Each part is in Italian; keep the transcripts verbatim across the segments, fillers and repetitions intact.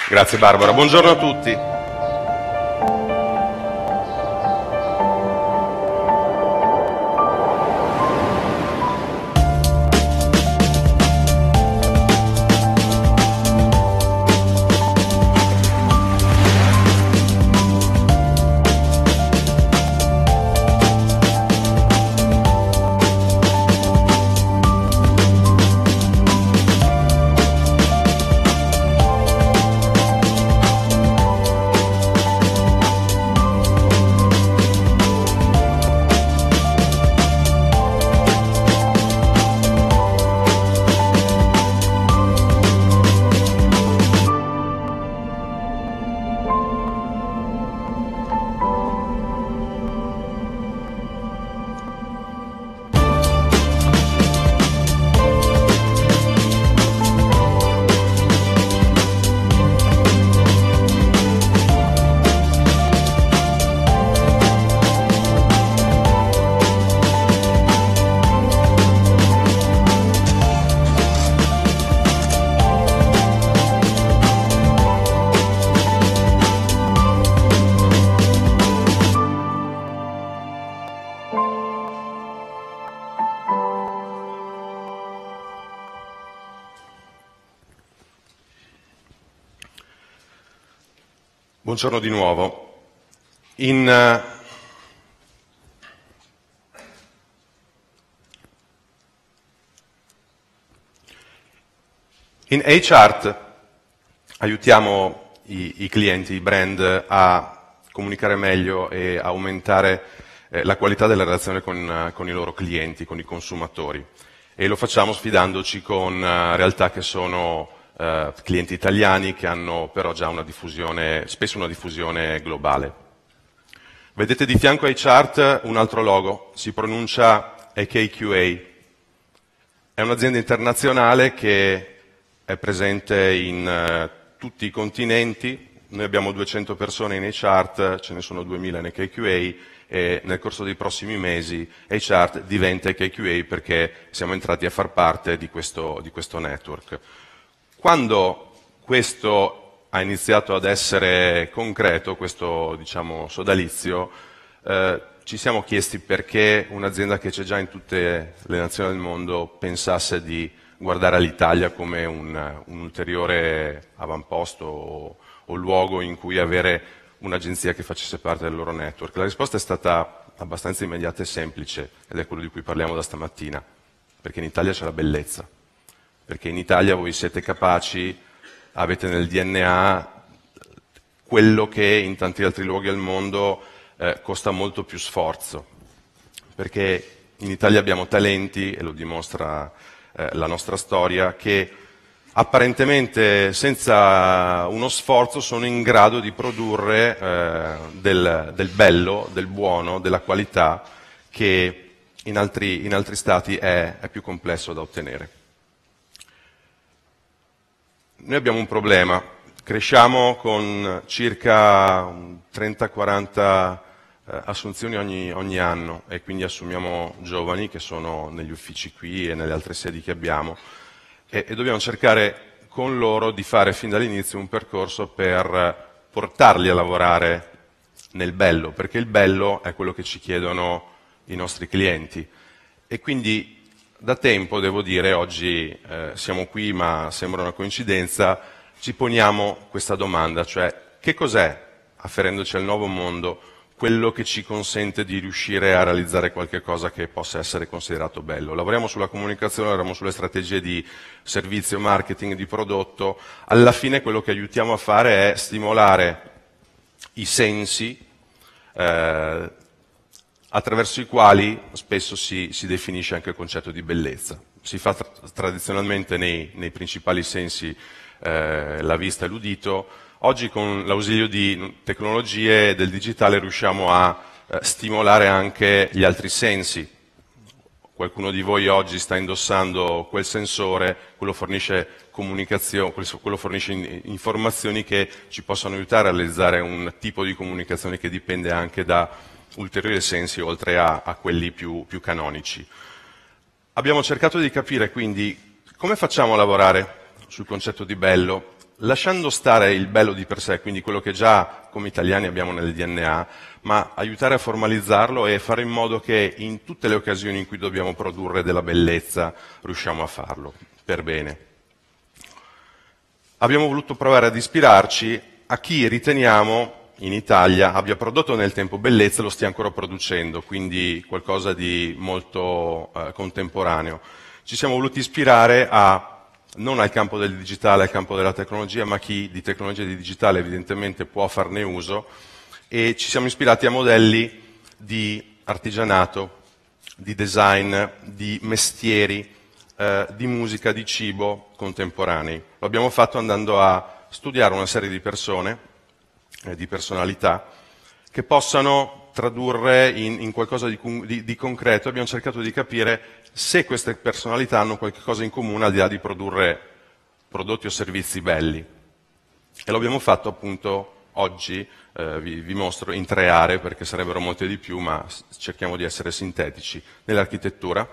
Grazie Barbara, buongiorno a tutti. Buongiorno di nuovo. In, uh, in H-Art aiutiamo i, i clienti, i brand a comunicare meglio e a aumentare eh, la qualità della relazione con, uh, con i loro clienti, con i consumatori. E lo facciamo sfidandoci con uh, realtà che sono Uh, clienti italiani che hanno però già una diffusione, spesso una diffusione globale. Vedete di fianco ai H-Art un altro logo, si pronuncia A K Q A. È un'azienda internazionale che è presente in uh, tutti i continenti. Noi abbiamo duecento persone in H-Art, ce ne sono duemila in A K Q A e nel corso dei prossimi mesi H-Art diventa A K Q A perché siamo entrati a far parte di questo, di questo network. Quando questo ha iniziato ad essere concreto, questo diciamo sodalizio, eh, ci siamo chiesti perché un'azienda che c'è già in tutte le nazioni del mondo pensasse di guardare all'Italia come un, un ulteriore avamposto o, o luogo in cui avere un'agenzia che facesse parte del loro network. La risposta è stata abbastanza immediata e semplice, ed è quello di cui parliamo da stamattina, perché in Italia c'è la bellezza. Perché in Italia voi siete capaci, avete nel D N A quello che in tanti altri luoghi al mondo eh, costa molto più sforzo. Perché in Italia abbiamo talenti, e lo dimostra eh, la nostra storia, che apparentemente senza uno sforzo sono in grado di produrre eh, del, del bello, del buono, della qualità che in altri, in altri stati è, è più complesso da ottenere. Noi abbiamo un problema, cresciamo con circa trenta quaranta eh, assunzioni ogni, ogni anno e quindi assumiamo giovani che sono negli uffici qui e nelle altre sedi che abbiamo e, e dobbiamo cercare con loro di fare fin dall'inizio un percorso per portarli a lavorare nel bello, perché il bello è quello che ci chiedono i nostri clienti e quindi da tempo, devo dire, oggi eh, siamo qui, ma sembra una coincidenza, ci poniamo questa domanda, cioè che cos'è, afferendoci al nuovo mondo, quello che ci consente di riuscire a realizzare qualche cosa che possa essere considerato bello. Lavoriamo sulla comunicazione, lavoriamo sulle strategie di servizio, marketing, di prodotto. Alla fine quello che aiutiamo a fare è stimolare i sensi, eh, attraverso i quali spesso si, si definisce anche il concetto di bellezza. Si fa tra tradizionalmente nei, nei principali sensi eh, la vista e l'udito. Oggi con l'ausilio di tecnologie e del digitale riusciamo a eh, stimolare anche gli altri sensi. Qualcuno di voi oggi sta indossando quel sensore, quello fornisce comunicazione, quello fornisce informazioni che ci possono aiutare a realizzare un tipo di comunicazione che dipende anche da ulteriori sensi oltre a, a quelli più, più canonici. Abbiamo cercato di capire quindi come facciamo a lavorare sul concetto di bello. lasciando stare il bello di per sé, quindi quello che già come italiani abbiamo nel D N A, ma aiutare a formalizzarlo e fare in modo che in tutte le occasioni in cui dobbiamo produrre della bellezza riusciamo a farlo per bene. Abbiamo voluto provare ad ispirarci a chi riteniamo in Italia abbia prodotto nel tempo bellezza e lo stia ancora producendo, quindi qualcosa di molto eh, contemporaneo. Ci siamo voluti ispirare a non al campo del digitale, al campo della tecnologia, ma chi di tecnologia e di digitale evidentemente può farne uso, e ci siamo ispirati a modelli di artigianato, di design, di mestieri, eh, di musica, di cibo contemporanei. Lo abbiamo fatto andando a studiare una serie di persone, eh, di personalità, che possano tradurre in, in qualcosa di, di, di concreto. Abbiamo cercato di capire se queste personalità hanno qualcosa in comune al di là di produrre prodotti o servizi belli. E lo abbiamo fatto appunto oggi, eh, vi, vi mostro in tre aree perché sarebbero molte di più, ma cerchiamo di essere sintetici. Nell'architettura,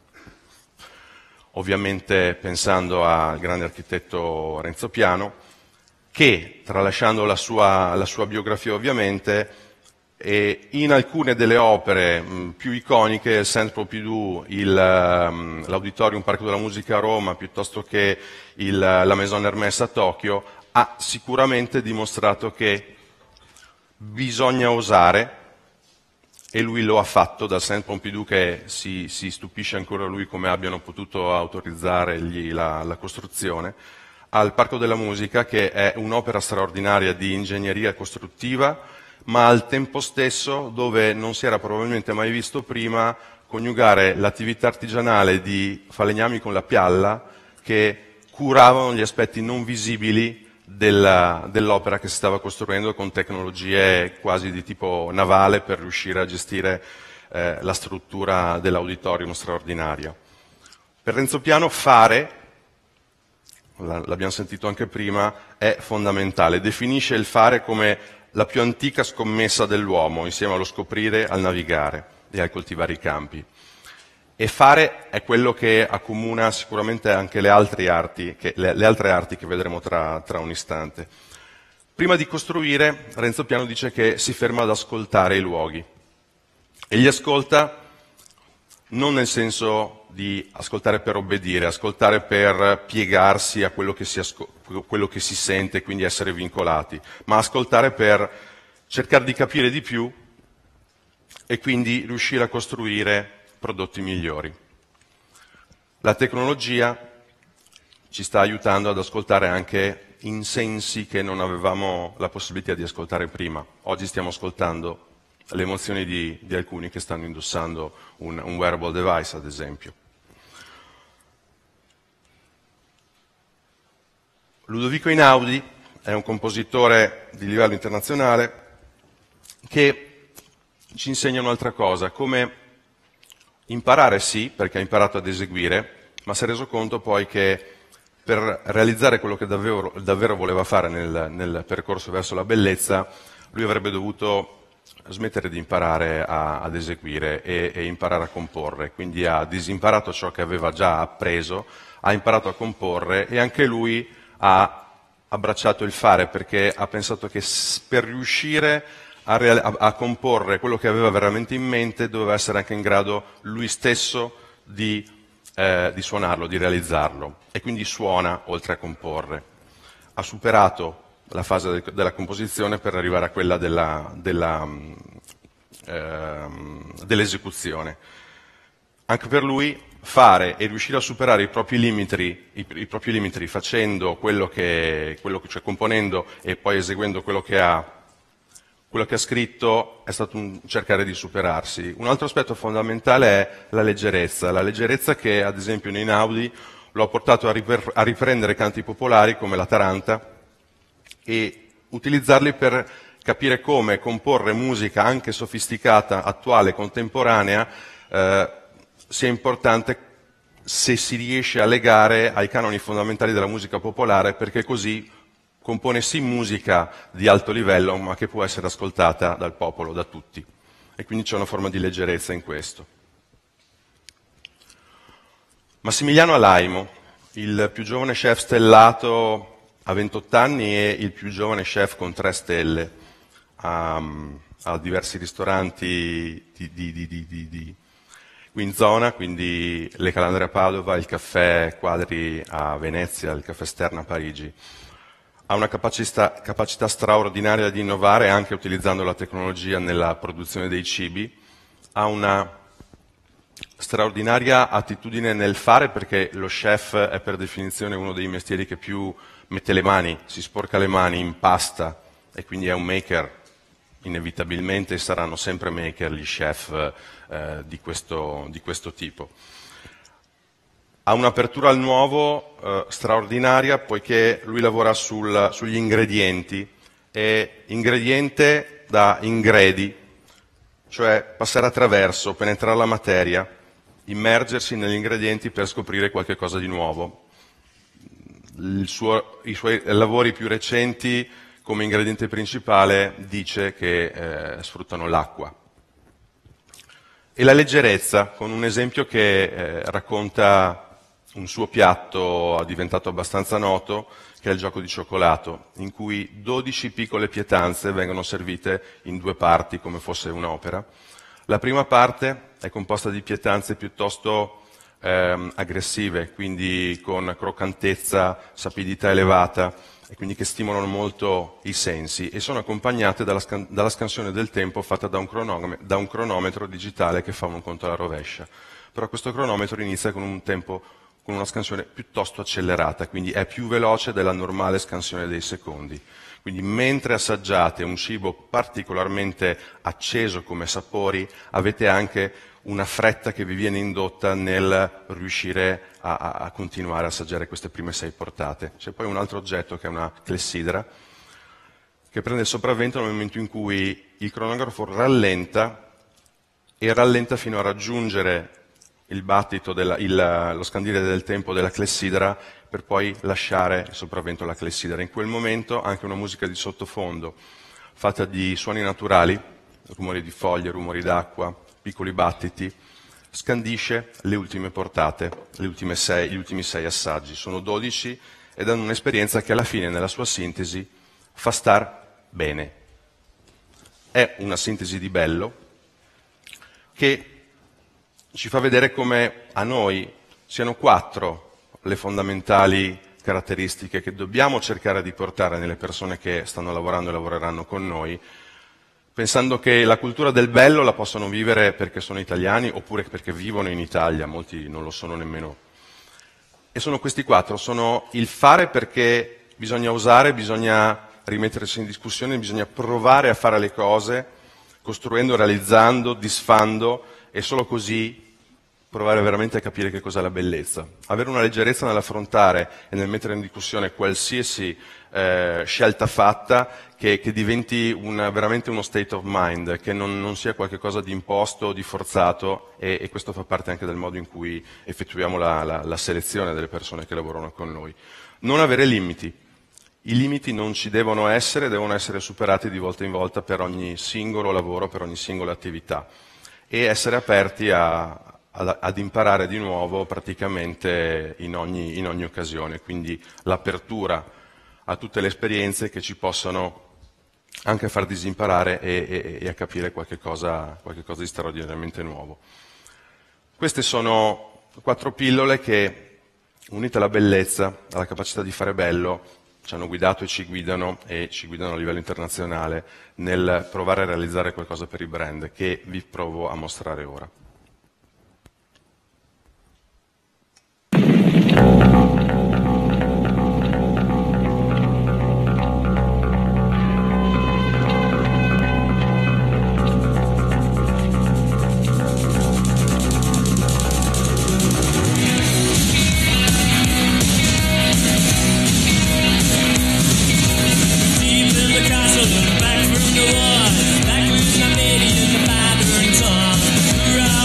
ovviamente pensando al grande architetto Renzo Piano, che tralasciando la sua, la sua biografia ovviamente, e in alcune delle opere mh, più iconiche, il Centre Pompidou, il, um, l'Auditorium Parco della Musica a Roma, piuttosto che il, la Maison Hermès a Tokyo, ha sicuramente dimostrato che bisogna osare, e lui lo ha fatto, dal Centre Pompidou che si, si stupisce ancora lui come abbiano potuto autorizzare la, la costruzione, al Parco della Musica, che è un'opera straordinaria di ingegneria costruttiva, ma al tempo stesso dove non si era probabilmente mai visto prima coniugare l'attività artigianale di falegnami con la pialla che curavano gli aspetti non visibili della, dell'opera che si stava costruendo con tecnologie quasi di tipo navale per riuscire a gestire eh, la struttura dell'auditorium straordinaria. Per Renzo Piano fare, l'abbiamo sentito anche prima, è fondamentale. Definisce il fare come la più antica scommessa dell'uomo, insieme allo scoprire, al navigare e al coltivare i campi. E fare è quello che accomuna sicuramente anche le altre arti che, le, le altre arti che vedremo tra, tra un istante. Prima di costruire, Renzo Piano dice che si ferma ad ascoltare i luoghi. E li ascolta non nel senso di ascoltare per obbedire, ascoltare per piegarsi a quello che si, asco- quello che si sente, quindi essere vincolati, ma ascoltare per cercare di capire di più e quindi riuscire a costruire prodotti migliori. La tecnologia ci sta aiutando ad ascoltare anche in sensi che non avevamo la possibilità di ascoltare prima. Oggi stiamo ascoltando le emozioni di, di alcuni che stanno indossando un, un wearable device, ad esempio. Ludovico Einaudi è un compositore di livello internazionale che ci insegna un'altra cosa, come imparare sì, perché ha imparato ad eseguire, ma si è reso conto poi che per realizzare quello che davvero, davvero voleva fare nel, nel percorso verso la bellezza, lui avrebbe dovuto smettere di imparare a, ad eseguire e, e imparare a comporre, quindi ha disimparato ciò che aveva già appreso, ha imparato a comporre e anche lui ha abbracciato il fare, perché ha pensato che per riuscire a, real- a, a comporre quello che aveva veramente in mente doveva essere anche in grado lui stesso di, eh, di suonarlo, di realizzarlo, e quindi suona oltre a comporre. Ha superato la fase de- della composizione per arrivare a quella della, della, ehm, dell'esecuzione. Anche per lui fare e riuscire a superare i propri limiti, i, i propri limiti facendo quello che, quello che, cioè componendo e poi eseguendo quello che ha, quello che ha scritto, è stato un cercare di superarsi. Un altro aspetto fondamentale è la leggerezza, la leggerezza che ad esempio in Einaudi lo ha portato a, riper- a riprendere canti popolari come la Taranta e utilizzarli per capire come comporre musica anche sofisticata, attuale, contemporanea, eh, sia importante se si riesce a legare ai canoni fondamentali della musica popolare, perché così compone sì musica di alto livello, ma che può essere ascoltata dal popolo, da tutti. E quindi c'è una forma di leggerezza in questo. Massimiliano Alaimo, il più giovane chef stellato ha ventotto anni, è il più giovane chef con tre stelle, ha, ha diversi ristoranti di, di, di, di, di, di qui in zona, quindi le Calandre a Padova, il caffè Quadri a Venezia, il caffè Stern a Parigi. Ha una capacità, capacità straordinaria di innovare anche utilizzando la tecnologia nella produzione dei cibi, ha una straordinaria attitudine nel fare, perché lo chef è per definizione uno dei mestieri che più mette le mani, si sporca le mani, impasta, e quindi è un maker. Inevitabilmente saranno sempre maker gli chef eh, di, questo, di questo tipo. Ha un'apertura al nuovo eh, straordinaria, poiché lui lavora sul, sugli ingredienti, e ingrediente da ingredi, cioè passare attraverso, penetrare la materia, immergersi negli ingredienti per scoprire qualche cosa di nuovo. Il suo, I suoi lavori più recenti, come ingrediente principale, dice che eh, sfruttano l'acqua. E la leggerezza, con un esempio che eh, racconta un suo piatto diventato abbastanza noto, che è il gioco di cioccolato, in cui dodici piccole pietanze vengono servite in due parti, come fosse un'opera. La prima parte è composta di pietanze piuttosto ehm, aggressive, quindi con croccantezza, sapidità elevata, e quindi che stimolano molto i sensi, e sono accompagnate dalla, scan- dalla scansione del tempo fatta da un, cronom- da un cronometro digitale che fa un conto alla rovescia. Però questo cronometro inizia con un tempo, con una scansione piuttosto accelerata, quindi è più veloce della normale scansione dei secondi. Quindi mentre assaggiate un cibo particolarmente acceso come sapori, avete anche una fretta che vi viene indotta nel riuscire a, a, a continuare a assaggiare queste prime sei portate. C'è poi un altro oggetto che è una clessidra, che prende il sopravvento nel momento in cui il cronografo rallenta, e rallenta fino a raggiungere il battito, della, il, lo scandire del tempo della clessidra, per poi lasciare il sopravvento alla clessidra. In quel momento anche una musica di sottofondo, fatta di suoni naturali, rumori di foglie, rumori d'acqua, piccoli battiti, scandisce le ultime portate, le ultime sei, gli ultimi sei assaggi. Sono dodici ed hanno un'esperienza che alla fine, nella sua sintesi, fa star bene. È una sintesi di bello che ci fa vedere come a noi siano quattro le fondamentali caratteristiche che dobbiamo cercare di portare nelle persone che stanno lavorando e lavoreranno con noi, pensando che la cultura del bello la possono vivere perché sono italiani oppure perché vivono in Italia, molti non lo sono nemmeno. E sono questi quattro, sono il fare perché bisogna osare, bisogna rimettersi in discussione, bisogna provare a fare le cose, costruendo, realizzando, disfando, e solo così provare veramente a capire che cos'è la bellezza. Avere una leggerezza nell'affrontare e nel mettere in discussione qualsiasi eh, scelta fatta, che, che diventi una, veramente uno state of mind, che non, non sia qualcosa di imposto, di forzato, e, e questo fa parte anche del modo in cui effettuiamo la, la, la selezione delle persone che lavorano con noi. Non avere limiti. I limiti non ci devono essere, devono essere superati di volta in volta per ogni singolo lavoro, per ogni singola attività, e essere aperti a ad imparare di nuovo praticamente in ogni, in ogni occasione, quindi l'apertura a tutte le esperienze che ci possano anche far disimparare e, e, e a capire qualche cosa, qualche cosa di straordinariamente nuovo. Queste sono quattro pillole che, unite alla bellezza, alla capacità di fare bello, ci hanno guidato e ci guidano e ci guidano a livello internazionale nel provare a realizzare qualcosa per il brand, che vi provo a mostrare ora. Back room to one, back room I made it in the bathroom, Tom.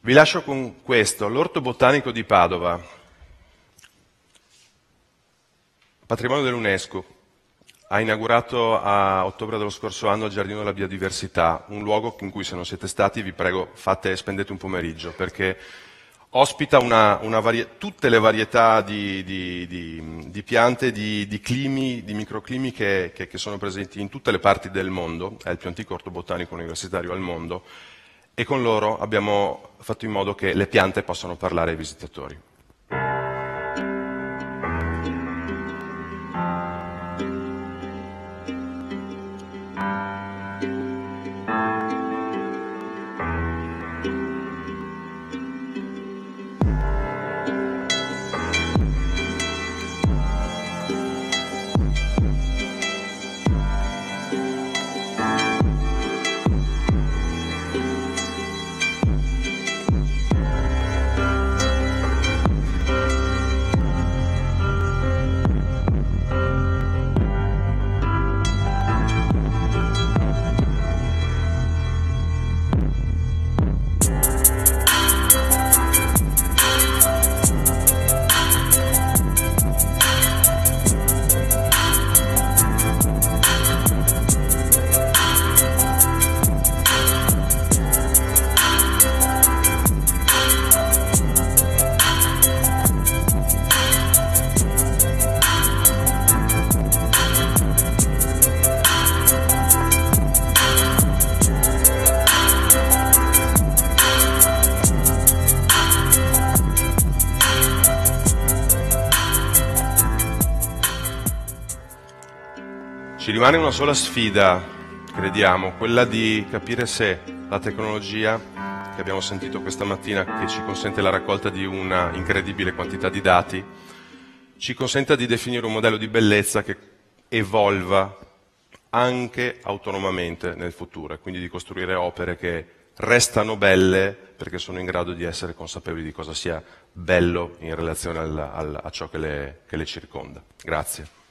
Vi lascio con questo, l'Orto Botanico di Padova, patrimonio dell'UNESCO, ha inaugurato a ottobre dello scorso anno il Giardino della Biodiversità, un luogo in cui se non siete stati vi prego fate, spendete un pomeriggio, perché ospita una, una varie, tutte le varietà di, di, di, di piante, di, di climi, di microclimi che, che, che sono presenti in tutte le parti del mondo, è il più antico orto botanico universitario al mondo, e con loro abbiamo fatto in modo che le piante possano parlare ai visitatori. Ci rimane una sola sfida, crediamo, quella di capire se la tecnologia che abbiamo sentito questa mattina, che ci consente la raccolta di una incredibile quantità di dati, ci consenta di definire un modello di bellezza che evolva anche autonomamente nel futuro, e quindi di costruire opere che restano belle perché sono in grado di essere consapevoli di cosa sia bello in relazione al, al, a ciò che le, che le circonda. Grazie.